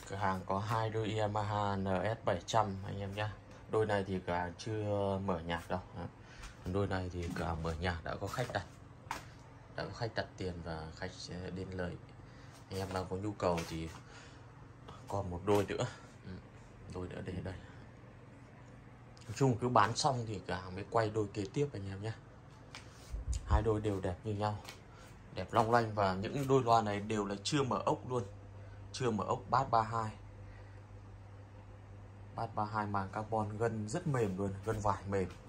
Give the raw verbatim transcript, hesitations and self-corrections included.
Cửa hàng có hai đôi Yamaha en ét bảy trăm anh em nhé. Đôi này thì cửa hàng chưa mở nhạc đâu. Đôi này thì cửa hàng mở nhạc đã có khách đặt, đã có khách đặt tiền và khách sẽ đến lời. Anh em nào có nhu cầu thì còn một đôi nữa, đôi nữa để đây. Nói chung cứ bán xong thì cửa hàng mới quay đôi kế tiếp anh em nhé. Hai đôi đều đẹp như nhau, đẹp long lanh, và những đôi loa này đều là chưa mở ốc luôn, chưa mở ốc. Bass ba hai, bass ba hai màng carbon, gân rất mềm luôn, gân vải mềm.